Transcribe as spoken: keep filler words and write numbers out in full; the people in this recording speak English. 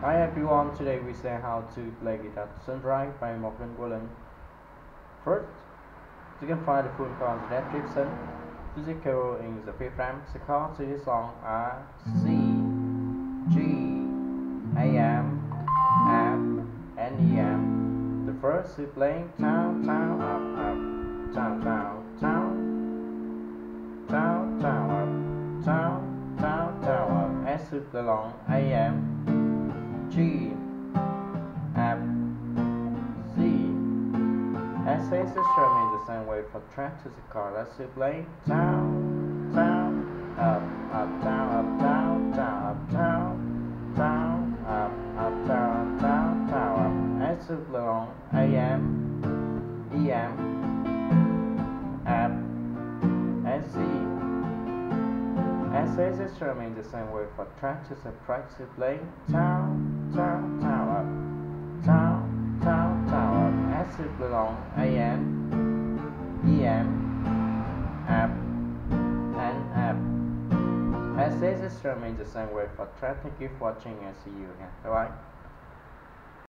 Hi everyone, today we say how to play guitar Sunrise by Wallen. First, you can find the full chord in the description. Music chord in the fifth frame. The chords to this song are C, G, A M, F, and E M. The first is playing down, down, up, up, down, down, down, down, down, up, down, down, down, up. S is the long A M. G, F, C. S is strumming the same way for track to the chord. Let's play down, down, up, up, down, up, down, down, up, down, down, up, up, down, down, down, up. S is long A M, E M, F, and C. S is strumming the same way for track to the practice play down, down, down, up, down, down, down, up. S is long A M, E M, F, and F. S is strumming the same way for track. Thank you for watching and see you again. Bye bye.